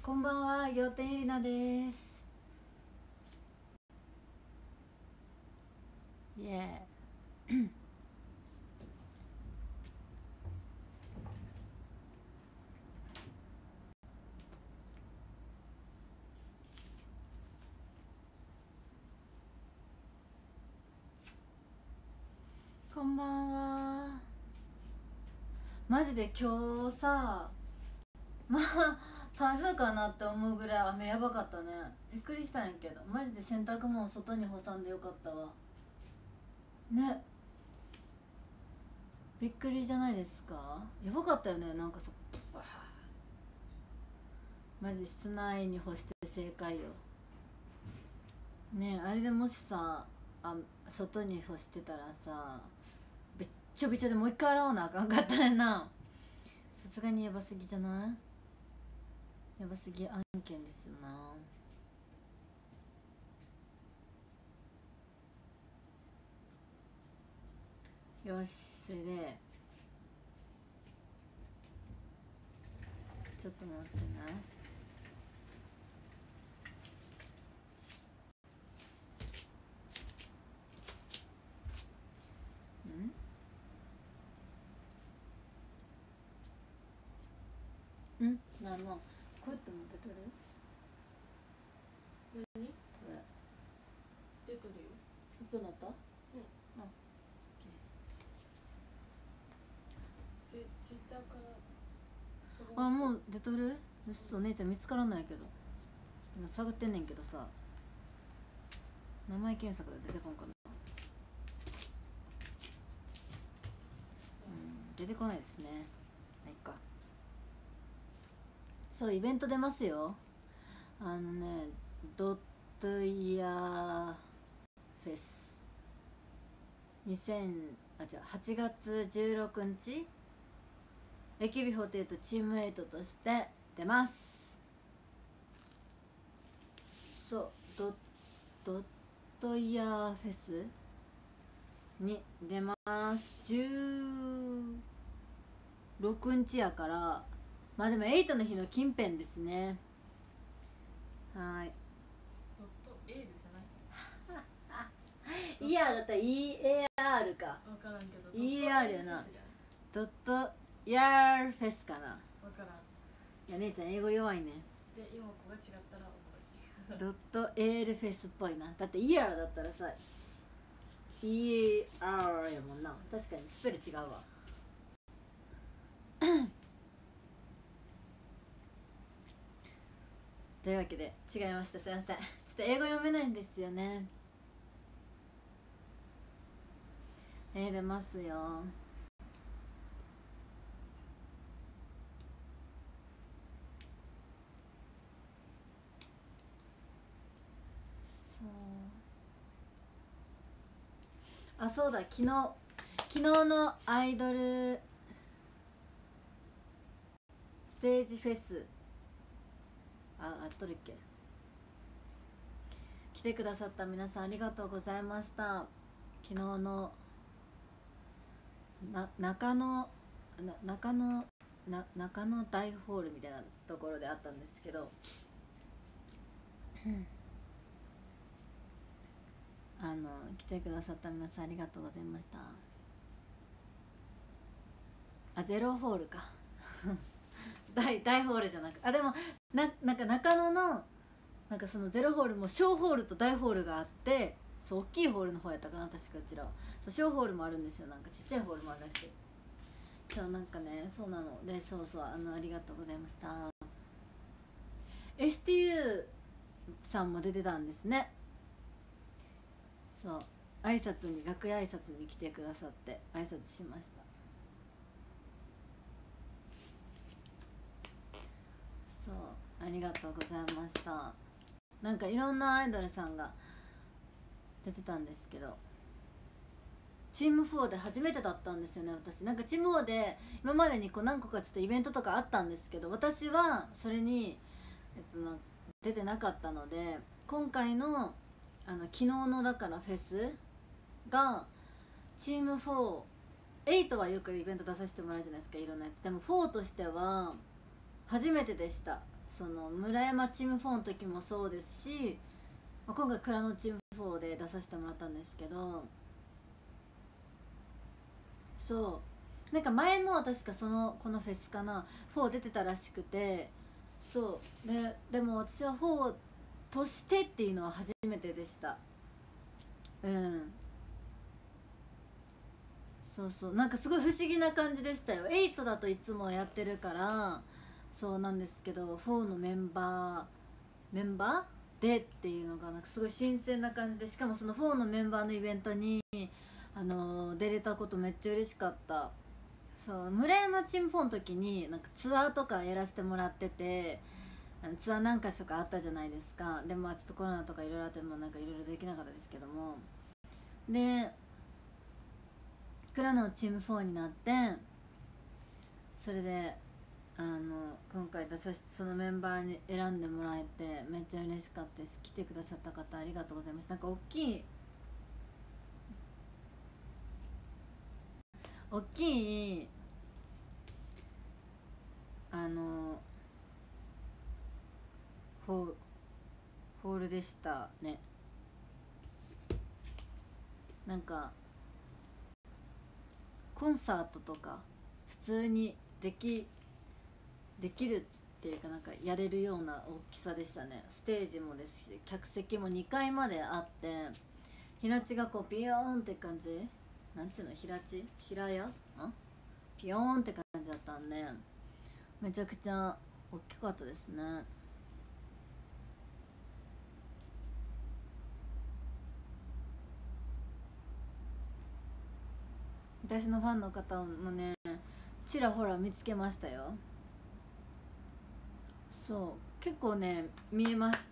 こんばんは、仰天ゆりなです。イエーこんばんは。マジで今日さ、まあ台風かなって思うぐらい雨やばかったね。びっくりしたんやけど、マジで洗濯物外に干さんでよかったわね。びっくりじゃないですか。やばかったよね。なんかマジで室内に干して正解よね。あれでもしさ、外に干してたらさ、びっちょびちょでもう一回洗わなあかんかったねんな。さすがにやばすぎじゃない？やばすぎ案件ですよな。よし、それでちょっと待ってね。なあなあ、こうやって持って取る？ 何？ これ出とるよ。 1分なった？ ツイッターからあ、もう出とる？そう、姉ちゃん見つからないけど今探ってんねんけどさ、名前検索で出てこんかな。出てこないですね。はいか。そう、イベント出ますよ。ドットイヤーフェス8月16日 AKB48 チーム8として出ます。そう、ドットイヤーフェスに出ます。16日やから、まあでも8の日の近辺ですね。はい。 ドットエールじゃない？ イヤーだったら EAR か。 分からんけど EAR やな。ドットイヤーフェスかな。 分からん。 いや、姉ちゃん英語弱いね。 で、今ここが違ったらおもろい。 ドットエールフェスっぽいな。だってイヤーだったらさ EAR やもんな。確かにスペル違うわ。というわけで違いました。すいません。ちょっと英語読めないんですよね。出ますよ。そうだ、昨日のアイドルステージフェスあっとるっけ。来てくださった皆さんありがとうございました。昨日の中野大ホールみたいなところであったんですけど、来てくださった皆さんありがとうございました。ゼロホールか。大ホールじゃなく、でもなんか中野のなんかそのゼロホールも小ホールと大ホールがあって、そう、大きいホールの方やったかな、確かうちらは。そう、小ホールもあるんですよ。なんかちっちゃいホールもあるらしい。そう、なんかね、そうなので、そうそう、ありがとうございました。 STU さんも出てたんですね。そう、楽屋挨拶に来てくださって挨拶しました。そう、ありがとうございました。なんかいろんなアイドルさんが出てたんですけど、チーム4で初めてだったんですよね。私なんかチーム4で今までに何個かちょっとイベントとかあったんですけど、私はそれに、出てなかったので、今回の昨日のだからフェスがチーム4、8はよくイベント出させてもらうじゃないですか、いろんなやつ。でも4としては初めてでした。 その村山チーム4の時もそうですし、まあ、今回蔵のチーム4で出させてもらったんですけど、そうなんか前も確かこのフェスかな4出てたらしくて、そうでも私は4としてっていうのは初めてでした。そうなんかすごい不思議な感じでしたよ。8だといつもやってるからそうなんですけど、4のメンバーでっていうのがなんかすごい新鮮な感じで、しかもその4のメンバーのイベントに出れたことめっちゃ嬉しかった。そう村山チーム4の時になんかツアーとかやらせてもらってて、ツアー何か所かあったじゃないですか。でもちょっとコロナとかいろいろあってもなんかいろいろできなかったですけども、で蔵のチーム4になって、それで今回そのメンバーに選んでもらえてめっちゃ嬉しかったです。来てくださった方ありがとうございます。なんか大きいホールでしたね。なんかコンサートとか普通にできるっていうか、なんかやれるような大きさでしたね。ステージもですし客席も2階まであって、平地がこうビヨーンって感じ、なんていうの、平屋ピヨーンって感じだったんでめちゃくちゃ大きかったですね。私のファンの方もねちらほら見つけましたよ。そう結構ね見えました。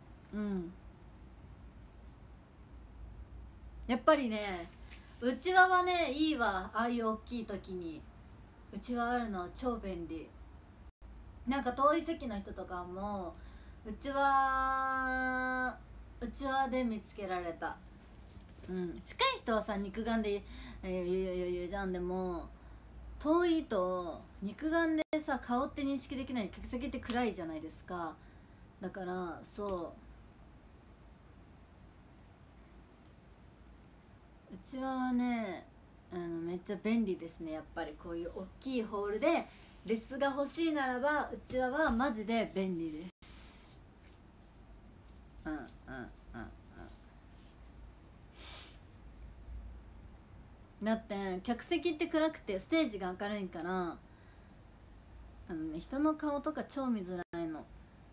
やっぱりねうちわはねいいわ。ああいう大きい時にうちわあるの超便利。なんか遠い席の人とかもうちわで見つけられた。近い人はさ肉眼でじゃん。でも遠いと肉眼でさ顔って認識できない。客席って暗いじゃないですか。だからうちわはねめっちゃ便利ですね。やっぱりこういう大きいホールでレスが欲しいならばうちわはマジで便利です。だって客席って暗くてステージが明るいから人の顔とか超見づらいの。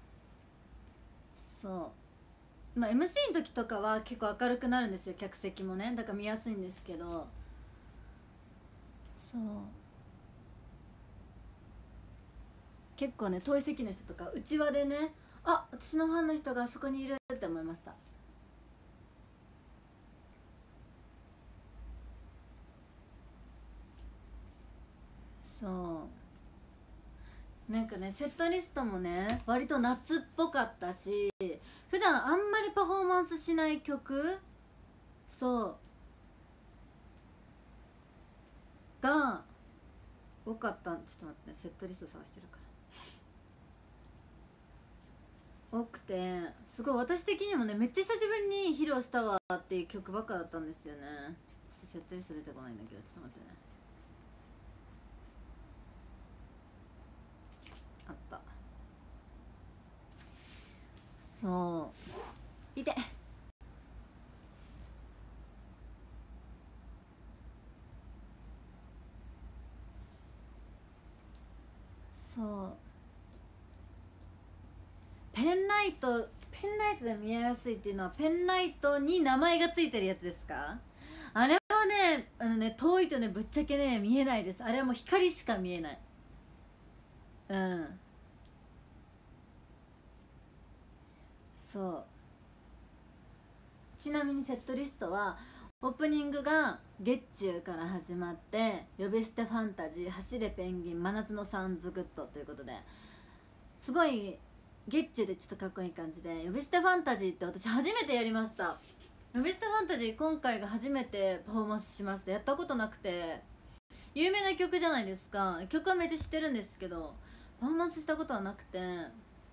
そうまあ MC の時とかは結構明るくなるんですよ、客席もね。だから見やすいんですけど、そう結構ね遠い席の人とかうちわでね、あ私のファンの人があそこにいるって思いました。そうなんかねセットリストもね割と夏っぽかったし、普段あんまりパフォーマンスしない曲が多かった。ちょっと待ってね、セットリスト探してるから多くて、すごい私的にもねめっちゃ久しぶりに披露したわっていう曲ばっかだったんですよね。セットリスト出てこないんだけどちょっと待ってね。あった。そういてペンライトで見えやすいっていうのはペンライトに名前がついてるやつですか？あれはね遠いとねぶっちゃけね見えないです。あれはもう光しか見えない。そうちなみにセットリストはオープニングが月中から始まって呼び捨てファンタジー、走れペンギン、真夏のサウンズグッドということで、すごい月中でちょっとかっこいい感じで、呼び捨てファンタジーって私初めてやりました。呼び捨てファンタジー今回が初めてパフォーマンスしました。やったことなくて、有名な曲じゃないですか。曲はめっちゃ知ってるんですけどパフォーマンスしたことはなくて、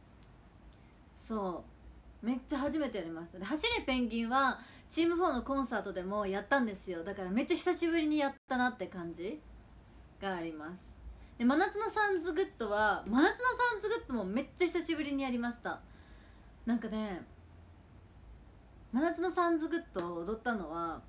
そうめっちゃ初めてやりました。で走れペンギンはチーム4のコンサートでもやったんですよ。だからめっちゃ久しぶりにやったなって感じがあります。で真夏のサンズグッドは真夏のサンズグッドもめっちゃ久しぶりにやりました。なんかね、真夏のサンズグッドを踊ったのは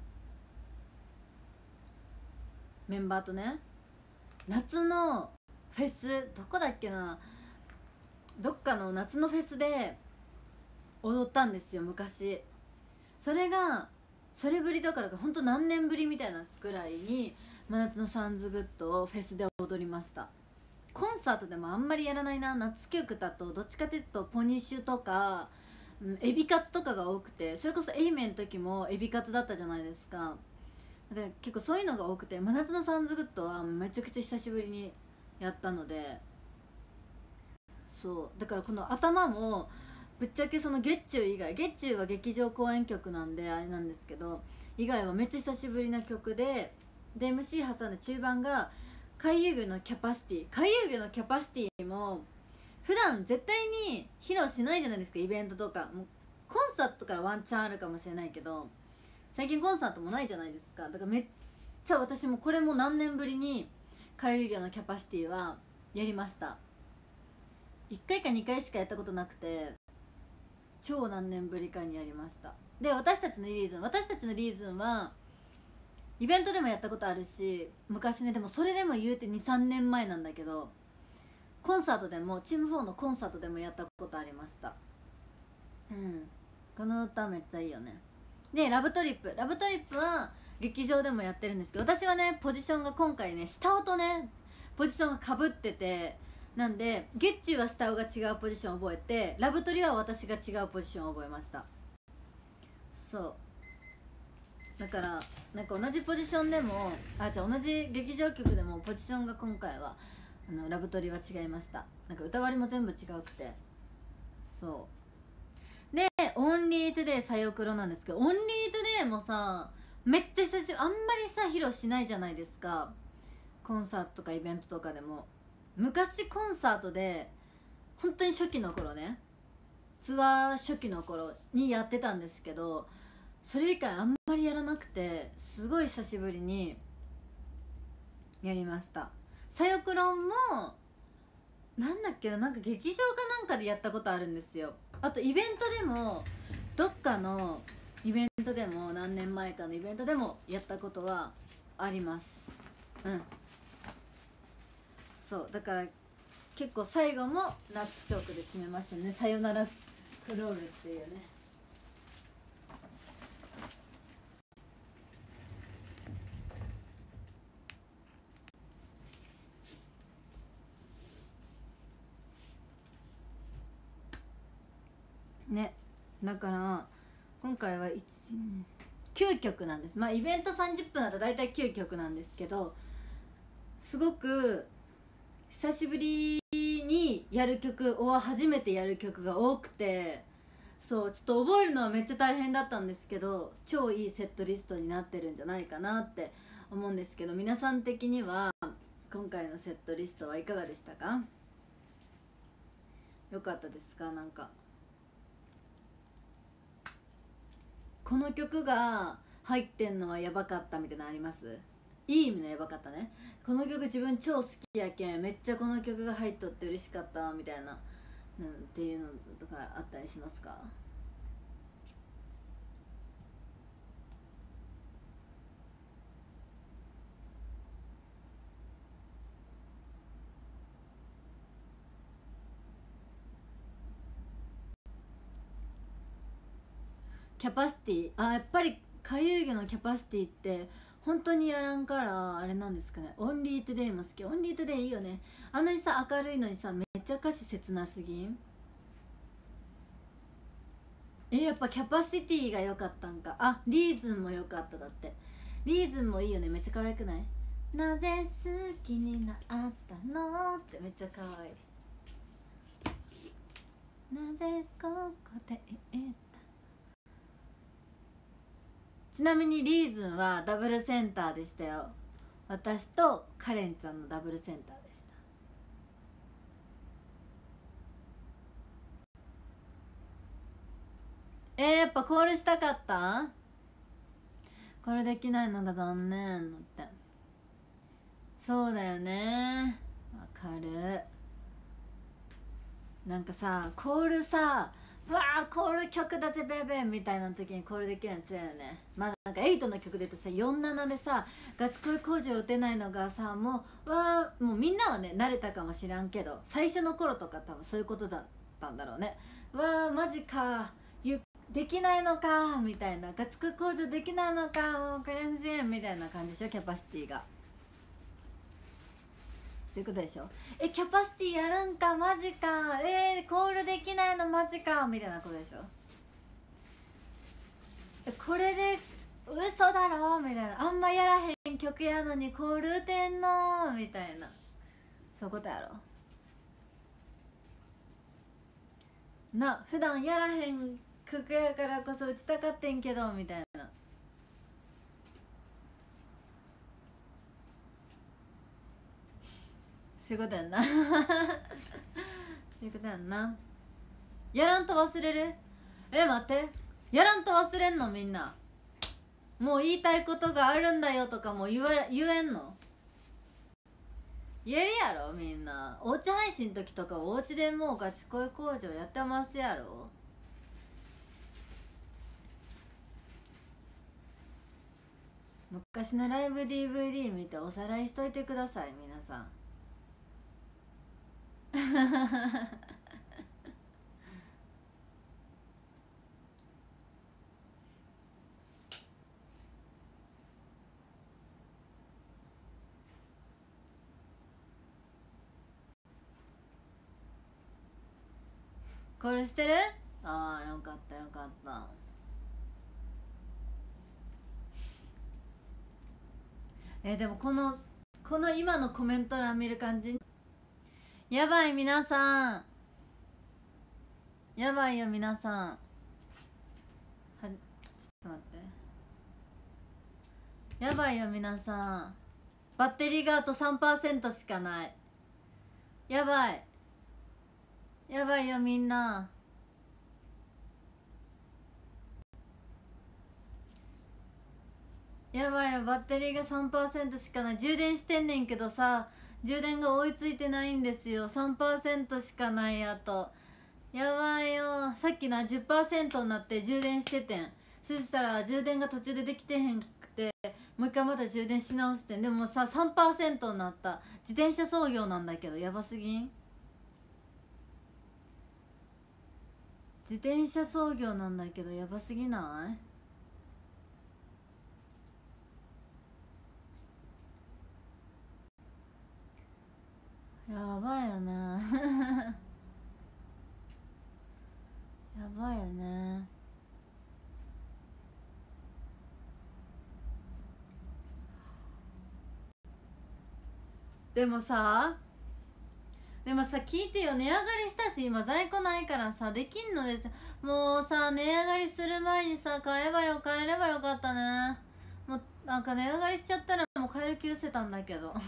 メンバーとね、夏のフェスどこだっけな、どっかの夏のフェスで踊ったんですよ昔。それぶりだからかほんと何年ぶりみたいなぐらいに真夏のサンズグッドをフェスで踊りました。コンサートでもあんまりやらないな。夏曲だとどっちかというとポニッシュとかエビカツとかが多くて、それこそエイメンの時もエビカツだったじゃないですか。だから結構そういうのが多くて、真夏のサンズグッドはめちゃくちゃ久しぶりにやったので、そうだからこの頭もぶっちゃけその月中以外、月中は劇場公演曲なんであれなんですけど、以外はめっちゃ久しぶりな曲で、MC 挟んで中盤が回遊魚のキャパシティ。回遊魚のキャパシティも普段絶対に披露しないじゃないですか、イベントとか。もうコンサートからワンチャンあるかもしれないけど、最近コンサートもないじゃないですか。だからめっちゃ私もこれも何年ぶりに回遊魚のキャパシティはやりました。1回か2回しかやったことなくて、超何年ぶりかにやりました。で私たちのリーズンはイベントでもやったことあるし、昔ね、でもそれでも言うて 2,3 年前なんだけど、コンサートでもチーム4のコンサートでもやったことありました。この歌めっちゃいいよね。でラブトリップは劇場でもやってるんですけど、私はねポジションが今回ね下尾とねポジションがかぶってて、なんでゲッチュは下尾が違うポジションを覚えて、ラブトリは私が違うポジションを覚えました。そうだからなんか同じポジションでも同じ劇場曲でもポジションが今回はラブトリは違いました。なんか歌割りも全部違くて、そうでオンリートゥデイさよくろなんですけど、オンリートゥデイもさめっちゃ久しぶり、あんまりさ披露しないじゃないですか、コンサートとかイベントとかでも。昔コンサートで本当に初期の頃ね、ツアー初期の頃にやってたんですけど、それ以外あんまりやらなくて、すごい久しぶりにやりました。さよくろもなんだっけな、なんか劇場かなんかでやったことあるんですよ。あとイベントでもどっかのイベントでも何年前かのイベントでもやったことはあります。そうだから結構最後も夏曲で締めましたね。さよならクロールっていうね。ね、だから今回は9曲なんです。イベント30分だと大体9曲なんですけど、すごく久しぶりにやる曲初めてやる曲が多くて、そうちょっと覚えるのはめっちゃ大変だったんですけど、超いいセットリストになってるんじゃないかなって思うんですけど、皆さん的には今回のセットリストはいかがでしたか？よかったですか？なんかこの曲が入ってんのはやばかったみたいなのあります？いい意味のやばかったね。この曲自分超好きやけんめっちゃこの曲が入っとって嬉しかったみたいな、っていうのとかあったりしますか？キャパシティ、やっぱり回遊魚のキャパシティって本当にやらんからあれなんですかね。オンリートゥデイも好き。オンリートゥデイいいよね。あんなにさ明るいのにさめっちゃ歌詞切なすぎん？やっぱキャパシティが良かったんか。リーズンも良かった。だってリーズンもいいよね。めっちゃ可愛くない？なぜ好きになったのってめっちゃ可愛い。なぜここで言った。ちなみにリーズンはダブルセンターでしたよ。私とカレンちゃんのダブルセンターでした。 やっぱコールしたかった。これできないのが残念だって。そうだよね、わかる。なんかさコールさ、うわーコール曲だぜベベみたいな時にコールできるやつだよね。まだなんか8の曲で言うとさ47でさガチ恋工場打てないのがさ、もうわーもうみんなはね慣れたかもしらんけど、最初の頃とか多分そういうことだったんだろうね。わーマジかできないのかみたいな、ガチ恋工場できないのかもうクレンジンみたいな感じでしょ、キャパシティが。そういうことでしょ。キャパシティやるんかマジか、コールできないのマジかみたいなことでしょ。これで嘘だろみたいな、あんまやらへん曲やのにコール打てんのみたいな、そういうことやろな。普段やらへん曲やからこそ打ちたかってんけどみたいな。そういうことやんなそういうことやんな。やらんと忘れる。待って、やらんと忘れんのみんな。もう言いたいことがあるんだよとかも言えんの。言えるやろみんな。おうち配信の時とかおうちでもうガチ恋工場やってますやろ。昔のライブ DVD 見ておさらいしといてください皆さんこれしてる。ああよかったよかった。でもこの今のコメント欄見る感じやばい。皆さんやばいよ皆さん。ちょっと待って、やばいよ皆さん。バッテリーがあと 3% しかない。やばいやばいよみんな。やばいよ、バッテリーが 3% しかない。充電してんねんけどさ、充電が追いついてないんですよ。 3% しかない。あとやばいよ。さっきな 10% になって充電しててん。そしたら充電が途中でできてへんくて、もう一回また充電し直してん。でもさ 3% になった。自転車操業なんだけどやばすぎん。自転車操業なんだけどやばすぎない？やばいよねやばいよね。でもさ聞いてよ。値上がりしたし今在庫ないからさできんのです。もうさ値上がりする前にさ買えればよかったね。もうなんか値上がりしちゃったらもう買える気失せたんだけど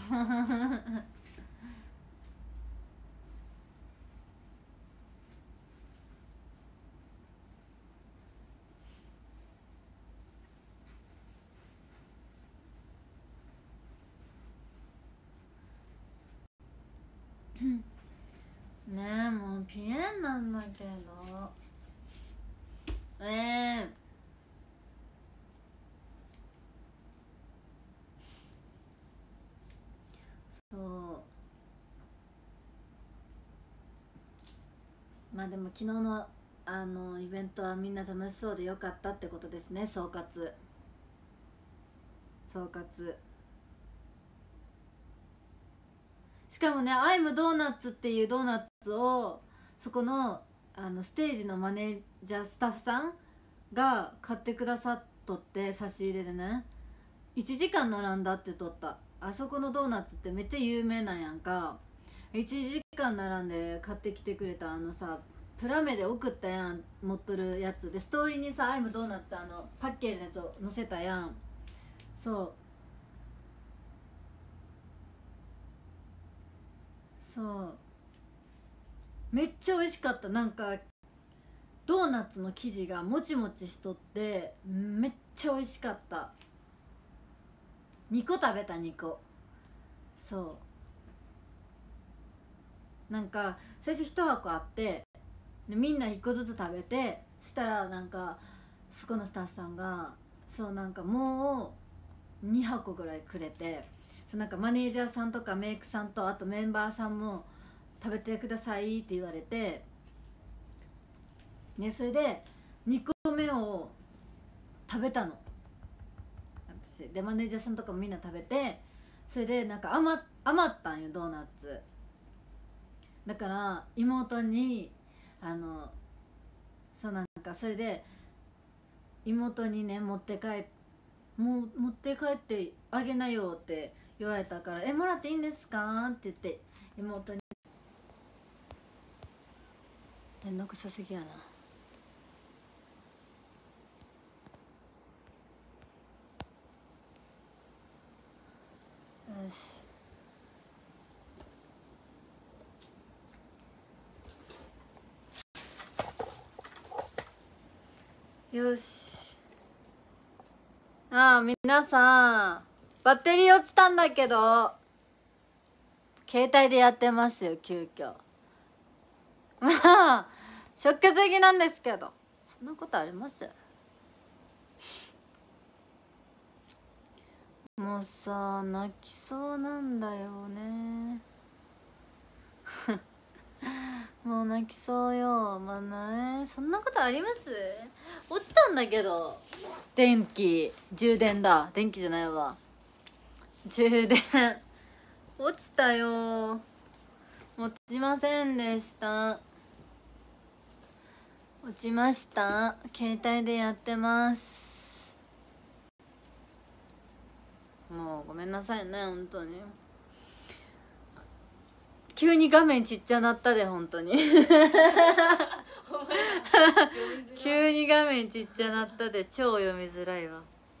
ねえもうピエンなんだけどそうまあでも昨日のイベントはみんな楽しそうでよかったってことですね。総括しかもね、アイムドーナツっていうドーナツをそこのステージのマネージャースタッフさんが買ってくださっとって、差し入れでね1時間並んだってとった。あそこのドーナツってめっちゃ有名なんやんか。1時間並んで買ってきてくれた。さプラメで送ったやん、持っとるやつでストーリーにさ「アイムドーナツ」パッケージのやつを載せたやん。そうめっちゃ美味しかった。なんかドーナツの生地がもちもちしとってめっちゃ美味しかった。2個食べた。2個。そうなんか最初1箱あってでみんな1個ずつ食べて、したらなんかそこのスタッフさんがそうなんかもう2箱ぐらいくれて、そうなんかマネージャーさんとかメイクさんとあとメンバーさんも食べてくださいって言われて、ね、それで2個目を食べたの私で、マネージャーさんとかもみんな食べて、それでなんか余ったんよドーナツだから、妹にそうなんかそれで妹にね持って帰ってあげなよって言われたから「もらっていいんですか?」って言って妹にめんどくさすぎやな。よしよし。皆さんバッテリー落ちたんだけど携帯でやってますよ急遽。まあショックすぎなんですけど、そんなことあります？もうさ泣きそうなんだよねもう泣きそうよ。まあね、そんなことあります？落ちたんだけど充電だ。電気じゃないわ、充電落ちたよ。落ちませんでした。落ちました。携帯でやってます。もうごめんなさいね本当に。急に画面ちっちゃなったで本当に急に画面ちっちゃなったで超読みづらいわ。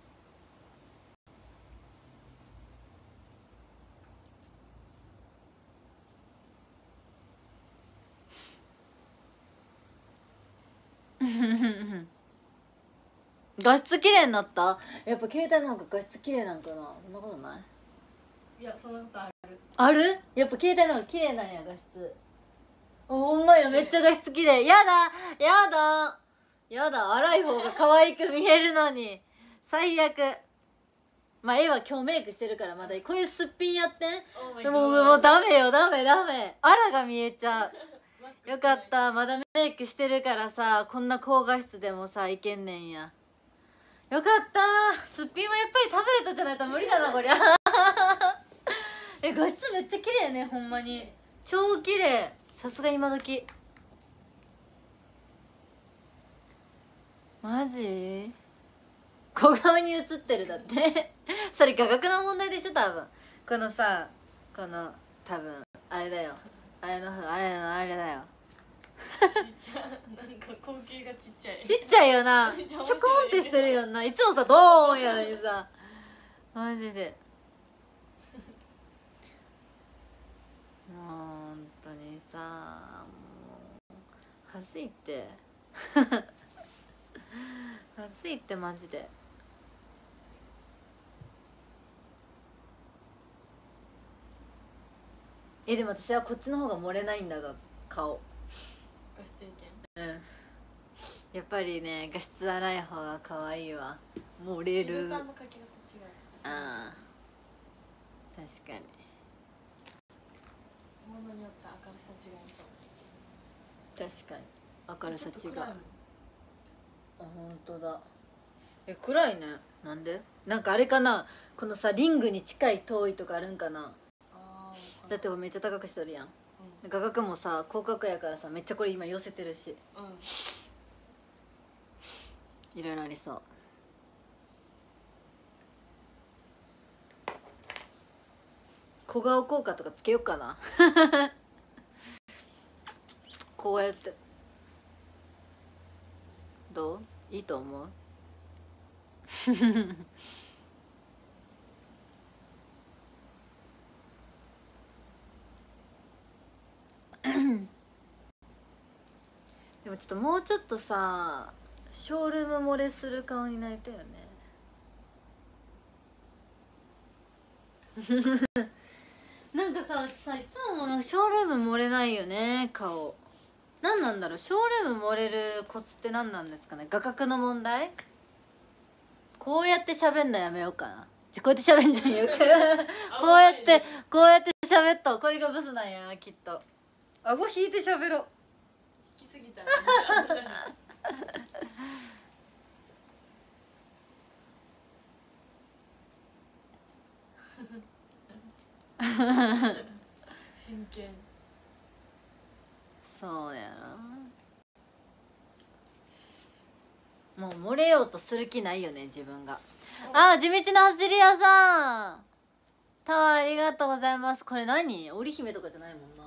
画質綺麗になった。やっぱ携帯なんか画質綺麗なんかな。そんなことない？ いやそんなことある。 ある？やっぱ携帯なんか綺麗なんや画質。ほんまや、めっちゃ画質綺麗。やだやだやだ、荒い方が可愛く見えるのに最悪。まあ絵は今日メイクしてるからまだいい。こういうすっぴんやってん。もうダメよダメ。あらが見えちゃうよかった、まだメイクしてるからさ、こんな高画質でもさいけんねんや。よかった。すっぴんはやっぱりタブレットじゃないと無理だなこりゃ画質めっちゃ綺麗ねほんまに。超綺麗。さすが今時。マジ？小顔に映ってるだってそれ画角の問題でしょ多分。このさこの多分あれだよ、あれだよちっちゃなんか光景がちっちゃい。 ちっちゃいよなちょこんってしてるよな。いつもさドーンやのにさマジでもう本当にさもう恥ずいって恥ずいってマジで。でも私はこっちの方が漏れないんだが顔。 画質いいうん、やっぱりね画質荒い方が可愛いわ。漏れる。 けん。フィルターのかけ方違うとかさ。 ああ確かに。 ものによって明るさ違いそう。 確かに明るさ違う。 ちょっと暗いもん。 あ本当だ。暗いね。なんで？なんかあれかな、このさリングに近い遠いとかあるんかな。だってめっちゃ高くしとるやん、画角もさ広角やからさめっちゃこれ今寄せてるし、いろいろありそう。小顔効果とかつけようかなこうやってどう？いいと思うでもちょっともうちょっとさショールーム漏れする顔になりたいよねなんかさいつもなんかショールーム漏れないよね顔。何なんだろう、ショールーム漏れるコツって何なんですかね。画角の問題。こうやって喋んのやめようかな。こうやって喋んじゃんよくこうやって喋った。これがブスなんやきっと。顎引いて喋ろう。 引きすぎたら真剣。 そうやな。もう漏れようとする気ないよね自分が。あ、地道な走り屋さんタワーありがとうございます。これ何、織姫とかじゃないもんな、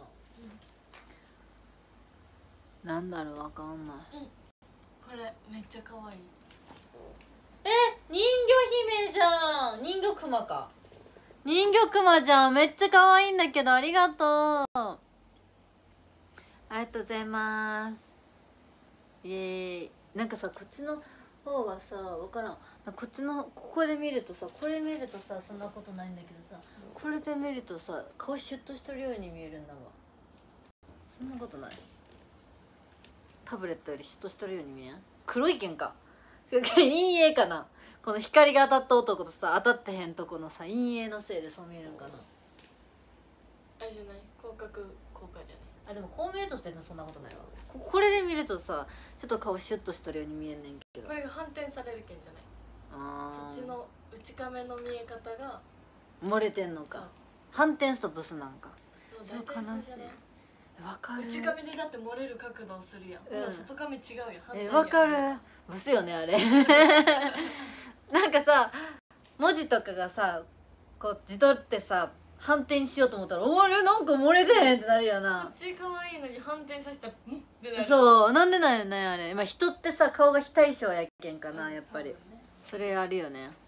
なんだろう、わかんない、 これめっちゃ可愛い。 人魚姫じゃん。人魚クマか。人魚クマじゃん。めっちゃ可愛いんだけど、ありがとう。ありがとうございます。イエーイ。なんかさ、こっちの方がさ、わからん。こっちのここで見るとさ、これ見るとさそんなことないんだけどさ、これで見るとさ顔シュッとしてるように見えるんだが、そんなことない。タブレットよりシュッとしてるように見えん。黒いけんか陰影かな。この光が当たった男とさ当たってへんとこのさ陰影のせいでそう見えるんかな。 あれじゃない、広角効果じゃない。 あ、でもこう見ると別にそんなことないわ。これで見るとさちょっと顔シュッとしてるように見えんねんけど、 これが反転されるけんじゃない。そっちの内カメの見え方が漏れてんのか。反転すとブスなんか。 大体そうじゃない。 わかる。 内カメでだって漏れる角度をするやん、外カメ違うやん。 わかる。ブスよねあれなんかさ文字とかがさこう自撮ってさ反転しようと思ったら「おれなんか漏れてへん」ってなるよな。 こっち可愛いのに反転させたら「ん?」ってなる。 そう、なんでなんよねあれ。まあ人ってさ顔が非対称やけんかな、やっぱり、それあるよね。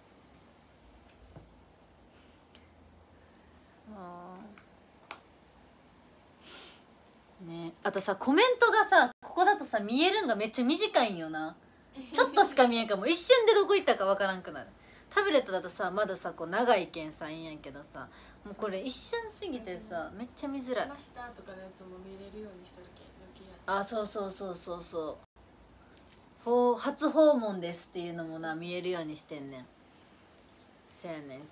ね、あとさコメントがさここだとさ見えるんがめっちゃ短いんよなちょっとしか見えんかも。一瞬でどこ行ったかわからんくなる。タブレットだとさまださこう長いけんさいいんやけどさ、もうこれ一瞬すぎてさめっちゃ見づらい。 来ましたとかのやつも見れるようにしとるけん余計や。 あ、そう初訪問ですっていうのもな見えるようにしてんねん。せやねん。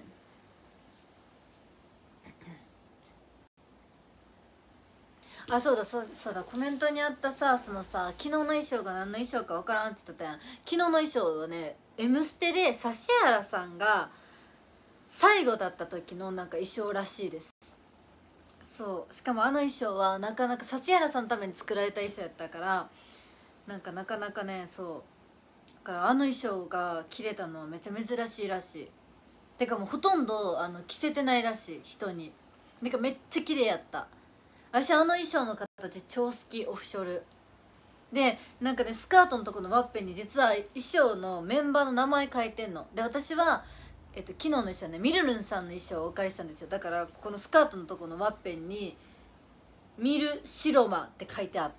あ、そうだ、コメントにあったさ、そのさ昨日の衣装が何の衣装か分からんって言ってたやん。昨日の衣装はね「M ステ」で指原さんが最後だった時のなんか衣装らしいです。そう、しかもあの衣装はなかなか指原さんのために作られた衣装やったから、なかなかね、そうだからあの衣装が着れたのはめっちゃ珍しいらしい。てかもうほとんど着せてないらしい人に。なんかめっちゃ綺麗やった。私あの衣装の形超好き。オフショルでなんかね、スカートのとこのワッペンに実は衣装のメンバーの名前書いてんので、私は昨日の衣装ね、みるるんさんの衣装をお借りしたんですよ。だからこのスカートのとこのワッペンに「ミルシロマ」って書いてあった。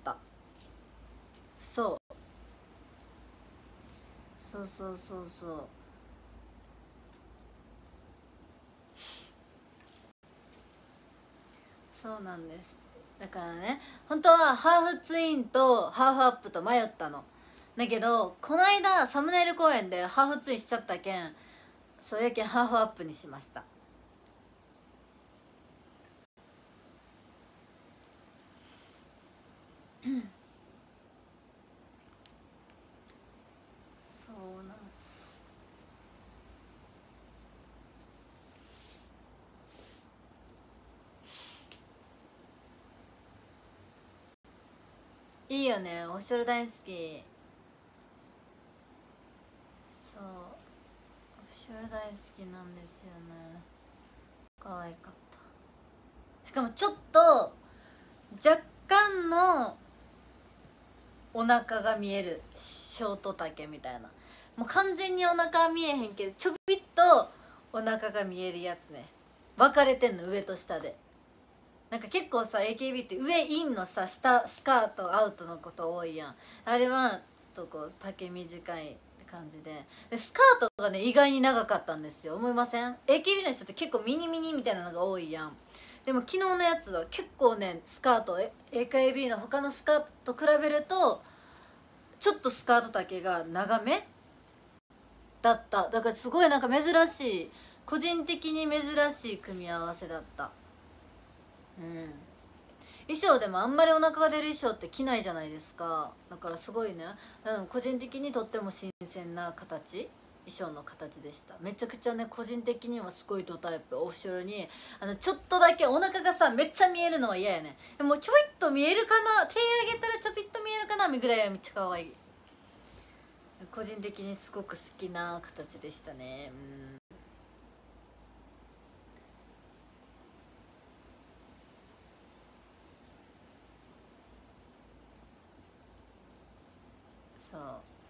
そうそうなんです。だからね、本当はハーフツインとハーフアップと迷ったのだけど、この間サムネイル公演でハーフツインしちゃったけん、そうやけんハーフアップにしましたそうなんす。いいよね、オフショル大好き。そう、オフショル大好きなんですよね。可愛かった。しかもちょっと若干のお腹が見えるショート丈みたいな。もう完全にお腹は見えへんけどちょびっとお腹が見えるやつね。分かれてんの、上と下で。 なんか結構さ AKB って上インのさ下スカートアウトのこと多いやん。あれはちょっとこう丈短い感じでスカートがね意外に長かったんですよ。思いません？ AKB の人って結構ミニミニみたいなのが多いやん。でも昨日のやつは結構ねスカートAKB の他のスカートと比べるとちょっとスカート丈が長めだった。だからすごいなんか珍しい、個人的に珍しい組み合わせだった。うん、衣装でもあんまりお腹が出る衣装って着ないじゃないですか。だからすごいね、個人的にとっても新鮮な形、衣装の形でした。めちゃくちゃね個人的にはすごいドタイプ。オフショルにちょっとだけお腹がさめっちゃ見えるのは嫌やね。でもちょいっと見えるかな、手上げたらちょびっと見えるかなぐらいはめっちゃ可愛い。個人的にすごく好きな形でしたね。うん、そう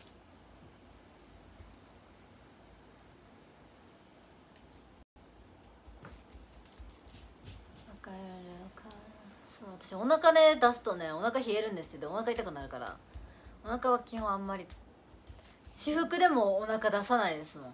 帰るか。そう、私お腹ね出すとねお腹冷えるんですよ。お腹痛くなるから、お腹は基本あんまり私服でもお腹出さないですもん。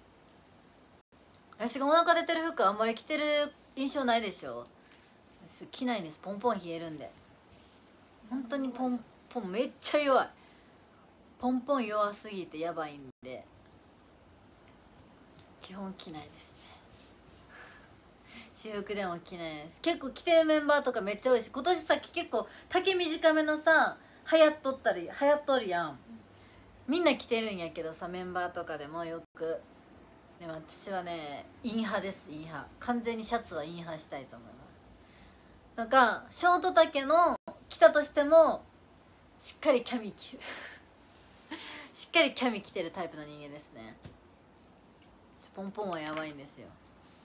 私がお腹出てる服あんまり着てる印象ないでしょ。着ないんです。ポンポン冷えるんで。本当にポンポンめっちゃ弱い。ポンポン弱すぎてやばいんで基本着ないですね。私服でも着ないです。結構着てるメンバーとかめっちゃ多いし、今年さ結構丈短めのさ流行っとるやん。みんな着てるんやけどさ、メンバーとかでもよく。でも私はねイン派です。イン派、完全にシャツはイン派したいと思います。なんかショート丈の着たとしてもしっかりキャミ着るしっかりキャミ着てるタイプの人間ですね。ポンポンはやばいんですよ。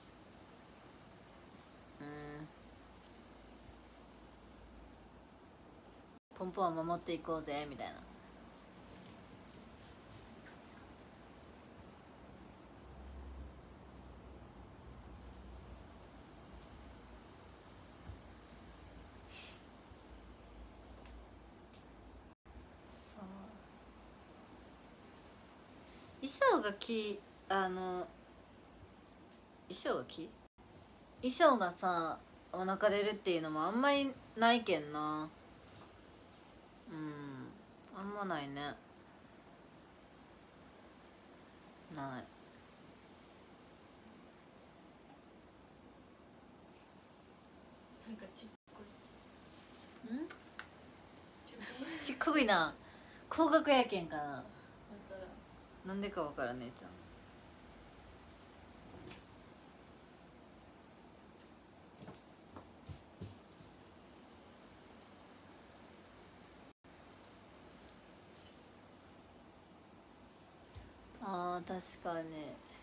ポンポンは守っていこうぜみたいな。衣装が衣装がさお腹出るっていうのもあんまりないけんな。うん、あんまないね。ない。 なんかちっこい。 ちっこいな。高額やけんかな。 だからなんでかわからん、姉ちゃん。あー確かに。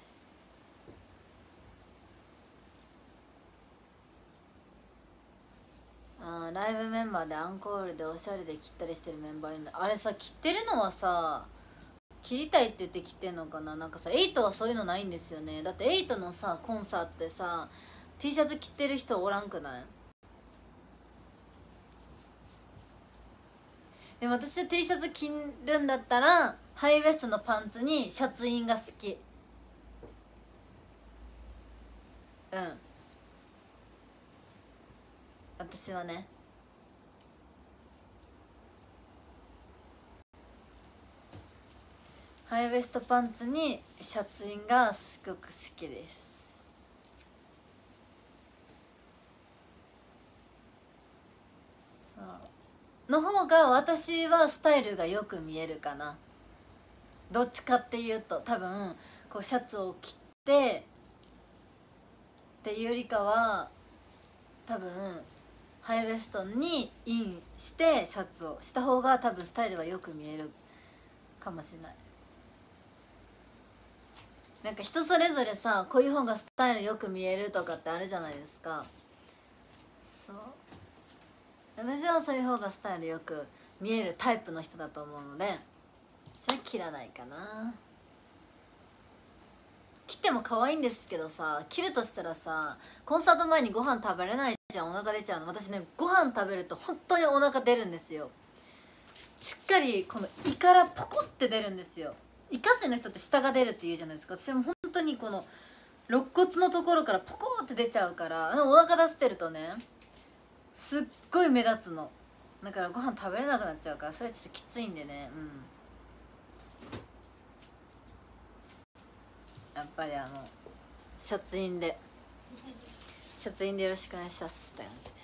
ライブメンバーでアンコールでおしゃれで切ったりしてるメンバーいるの。あれさ切ってるのはさ切りたいって言って切ってんのかな。なんかさエイトはそういうのないんですよね。だってエイトのさコンサートってさ T シャツ着てる人おらんくない？でも私は T シャツ着るんだったらハイウエストのパンツにシャツインが好き。うん、私はね。ハイウエストパンツにシャツインがすごく好きです。そうの方が私はスタイルがよく見えるかな。どっちかっていうと多分こうシャツを着てっていうよりかは多分ハイウエストにインしてシャツをした方が多分スタイルはよく見えるかもしれない。なんか人それぞれさこういう方がスタイルよく見えるとかってあるじゃないですか。そう、私はそういう方がスタイルよく見えるタイプの人だと思うのでそれは切らないかな。 着ても可愛いんですけどさ、着るとしたらさコンサート前にご飯食べれないじゃん、お腹出ちゃうの。私ね、ご飯食べると本当にお腹出るんですよ。しっかりこの胃からポコって出るんですよ。胃下垂の人って下が出るって言うじゃないですか。私も本当にこの肋骨のところからポコって出ちゃうから、お腹出してるとねすっごい目立つの。だからご飯食べれなくなっちゃうから、それはちょっときついんでね。やっぱりシャツインでよろしくお願いしますって感じで。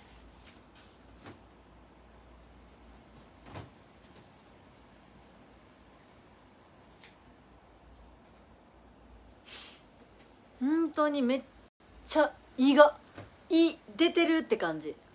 本当にめっちゃ胃出てるって感じ。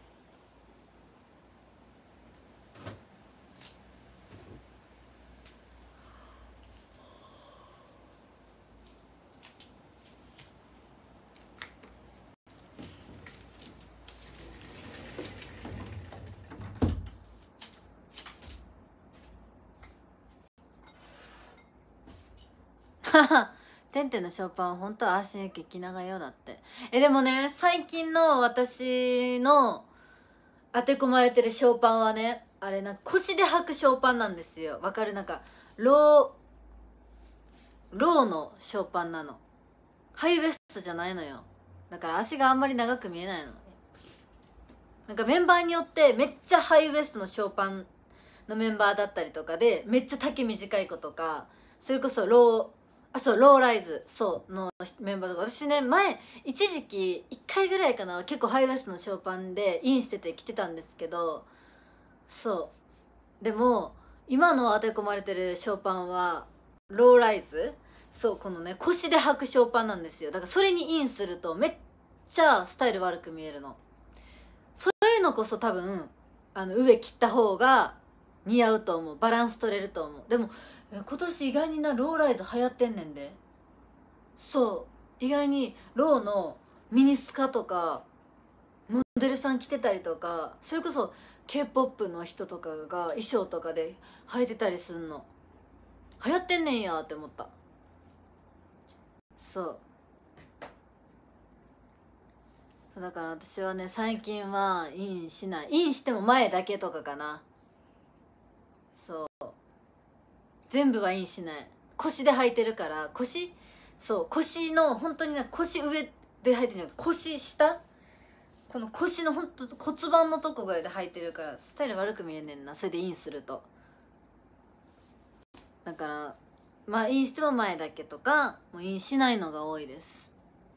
てんてんのショーパンは本当は足に激長よだって。でもね、最近の私の当て込まれてるショーパンはね、あれ腰で履くショーパンなんですよ。わかる？ローのショーパンなの。ハイウエストじゃないのよ。だから足があんまり長く見えないの。メンバーによってめっちゃハイウエストのショーパンのメンバーだったりとかで、めっちゃ丈短い子とか、それこそローライズのメンバーとか。私ね、前一時期1回ぐらいかな、結構ハイウエストのショーパンでインしてて着てたんですけど、でも今の当て込まれてるショーパンはローライズ、このね腰で履くショーパンなんですよ。だからそれにインするとめっちゃスタイル悪く見えるの。そういうのこそ多分上切った方が似合うと思う。バランス取れると思う。でも今年意外にローライズ流行ってんねんで。意外にローのミニスカとかモデルさん着てたりとか、それこそ k p o p の人とかが衣装とかで履いてたりすんの。流行ってんねんやって思った。だから私はね、最近はインしない。インしても前だけとかかな。全部はインしない。腰で履いてるから。腰の本当にね、腰上で履いてるんじゃなくて、腰下、この腰の本当骨盤のとこぐらいで履いてるから、スタイル悪く見えんねんな、それでインすると。だからインしても前だけとか、もうインしないのが多いです。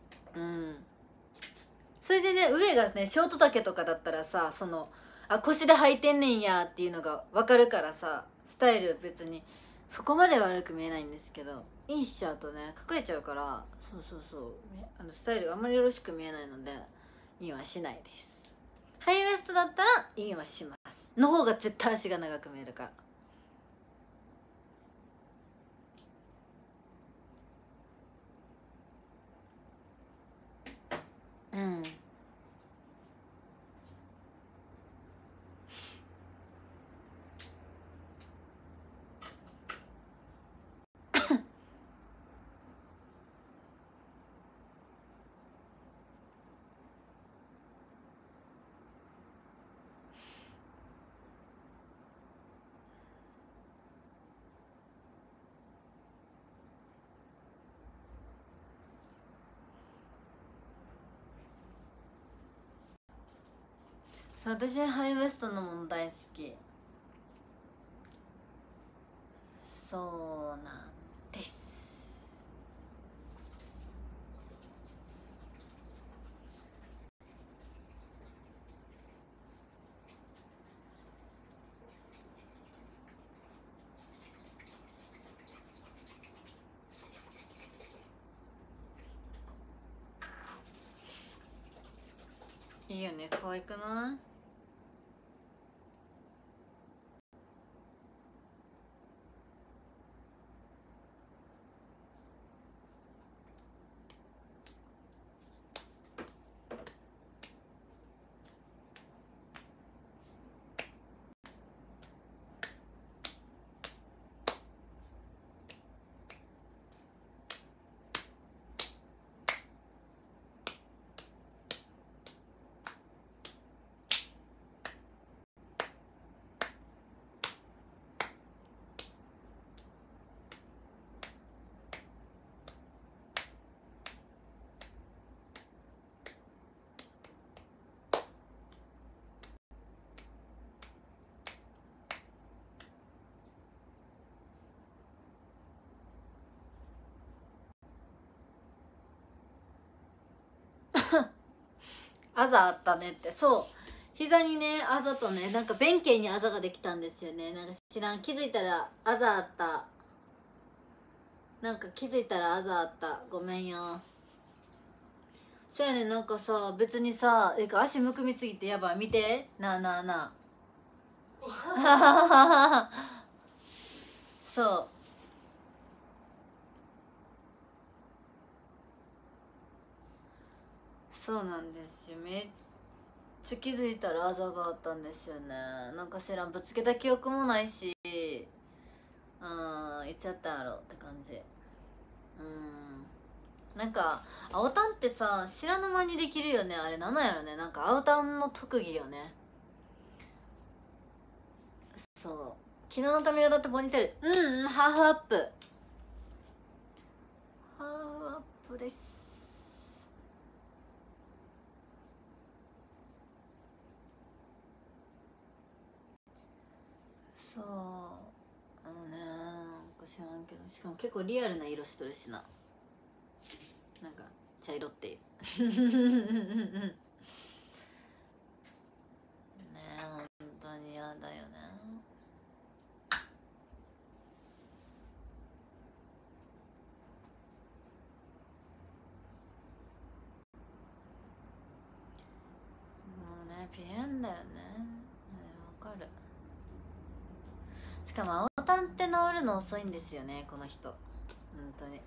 それでね、上がねショート丈とかだったらさ、腰で履いてんねんやっていうのが分かるからさ、スタイル別にそこまで悪く見えないんですけど、インしちゃうとね隠れちゃうから、スタイルがあんまりよろしく見えないのでインはしないです。ハイウエストだったらインはしますの方が絶対足が長く見えるから。私ハイウエストのもの大好き。そうなんです。いいよね、可愛くない？ あざあったねって。そう、膝にねあざとね、なんか弁慶にあざができたんですよね。なんか知らん、気づいたらあざあった、なんか気づいたらあざあった、ごめんよ。そうやね、なんかさ別にさ、足むくみすぎてやばい、見てなあなあなあそうそうなんですよ、めっちゃ気づいたらあざがあったんですよね。なんか知らん、ぶつけた記憶もないし、言っちゃったんやろって感じ。なんか青タンってさ知らぬ間にできるよね。あれなんなんやろね、なんか青タンの特技よね。そう、昨日の髪型ってポニーテール、ハーフアップ、ハーフアップです。そう、なんか知らんけど、しかも結構リアルな色しとるしな、なんか茶色っていうねえ、本当に嫌だよね。もうね、ピエンだよね、わかる。しかも青タンって治るの遅いんですよね、この人、本当に。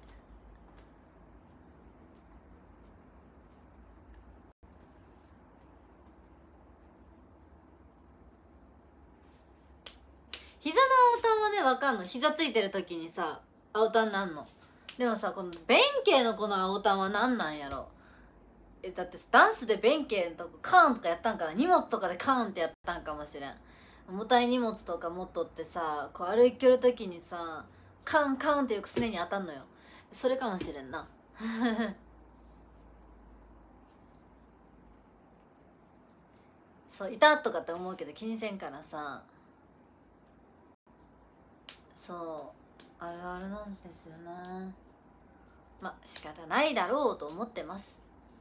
膝の青タンはねわかんの、膝ついてる時にさ青タンなんの。でもさ、この弁慶のこの青タンはなんなんやろ。だってダンスで弁慶のとこカーンとかやったんかな、荷物とかでカーンってやったんかもしれん。重たい荷物とか持っとってさ、こう歩いてる時にさカーンカーンってよくすねに当たんのよ。それかもしれんなそういたとかって思うけど気にせんからさ。そうあるあるなんですよな。まあ仕方ないだろうと思ってます。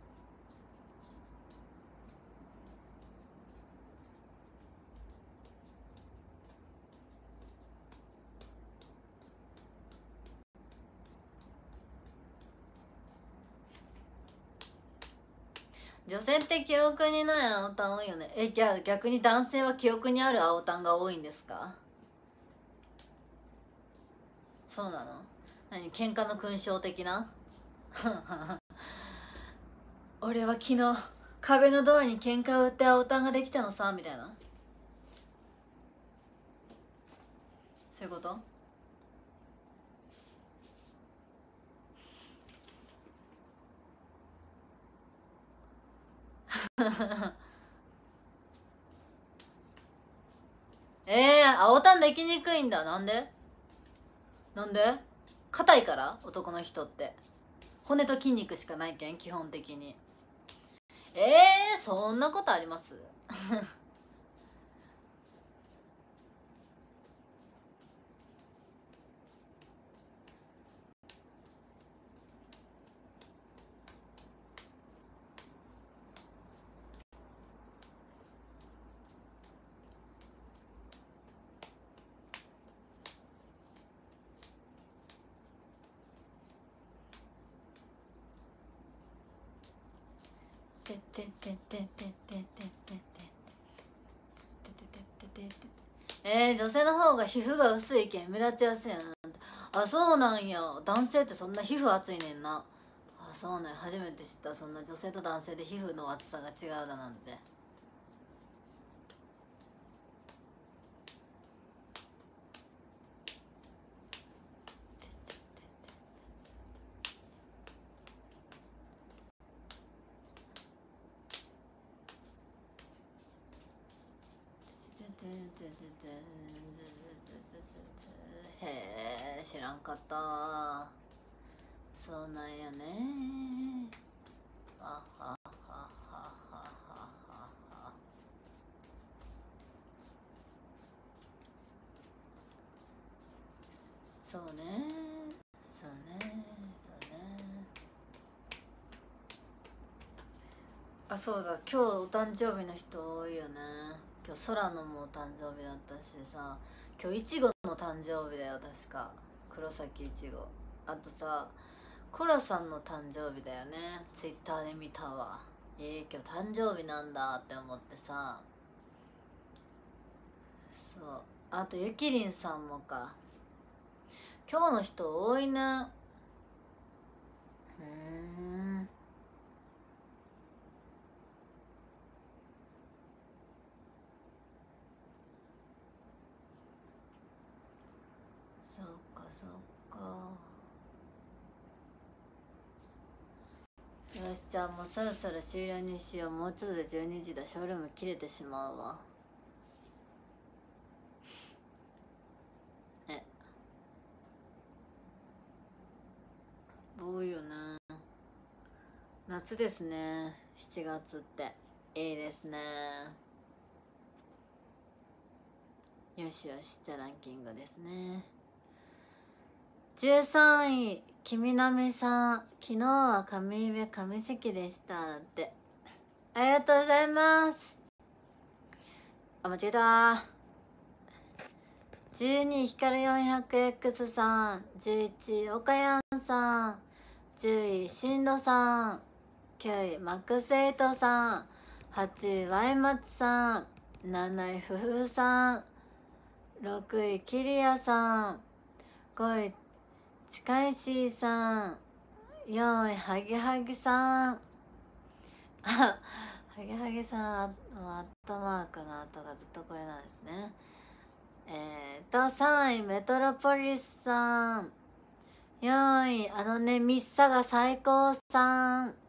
女性って記憶にない青タン多いよね。じゃあ逆に男性は記憶にある青タンが多いんですか？そうなの？何、喧嘩の勲章的な俺は昨日壁のドアに喧嘩を売って青タンができたのさみたいな、そういうこと青タンできにくいんだ。なんで？なんで？硬いから、男の人って骨と筋肉しかないけん基本的に。そんなことあります？女性の方が皮膚が薄いけん目立ちやすいやな。あ、そうなんや。男性ってそんな皮膚厚いねんな。あ、そうね、初めて知った。そんな女性と男性で皮膚の厚さが違うだなんて。へえ、知らんかった。そうなんやね。あはははははは。そうね、そうね、そうね。 あ、そうだ、今日お誕生日の人多いよね。今日空野もお誕生日だったしさ、今日いちごの誕生日だよ確か。黒崎いちご。あとさ、コラさんの誕生日だよね。ツイッターで見たわ。今日誕生日なんだって思ってさ。そう、あとゆきりんさんもか。今日の人多いね。そっかそっか。よし、じゃあもうそろそろ終了にしよう。もうちょっとで12時だ。ショールーム切れてしまうわ。多いよね。夏ですね、7月って。いいですね。よしよし、じゃあランキングですね。13位、君なみさん。昨日は上関でしたって。ありがとうございます。あ、間違えた。12位、光 400X さん。11位、岡山さん。10位、しんどさん。9位、マックスエイトさん。8位、ワイマツさん。7位、ふふさん。6位、キリアさん。5位、近いしーさん。4位、ハギハギさん。ハギハギさんのアットマークの後がずっとこれなんですね。3位、メトロポリスさん。4位、ミッサが最高さん。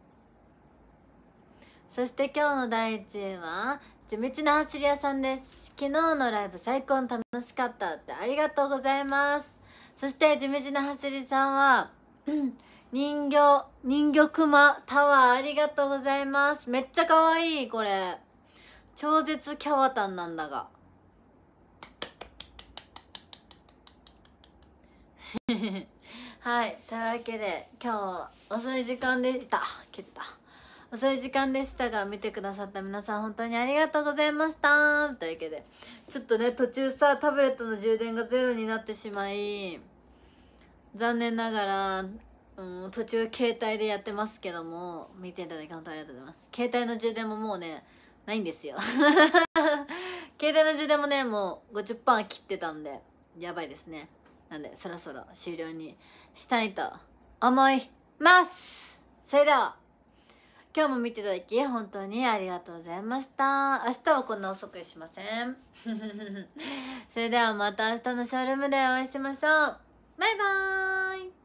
そして今日の第1位は地道な走り屋さんです。昨日のライブ最高に楽しかったって。ありがとうございます。そして地道な走りさんは人魚クマタワー、ありがとうございます。めっちゃかわいい。これ超絶キャワタンなんだがはい、というわけで今日遅い時間でした切った遅い時間でしたが、見てくださった皆さん本当にありがとうございました。というわけでちょっとね、途中さタブレットの充電がゼロになってしまい、残念ながら、途中携帯でやってますけども、見ていただき本当にありがとうございます。携帯の充電ももうねないんですよ携帯の充電もねもう 50% 切ってたんでやばいですね。なんでそろそろ終了にしたいと思います。それでは今日も見ていただき本当にありがとうございました。明日はこんな遅くしませんそれではまた明日のショールームでお会いしましょう。バイバーイ。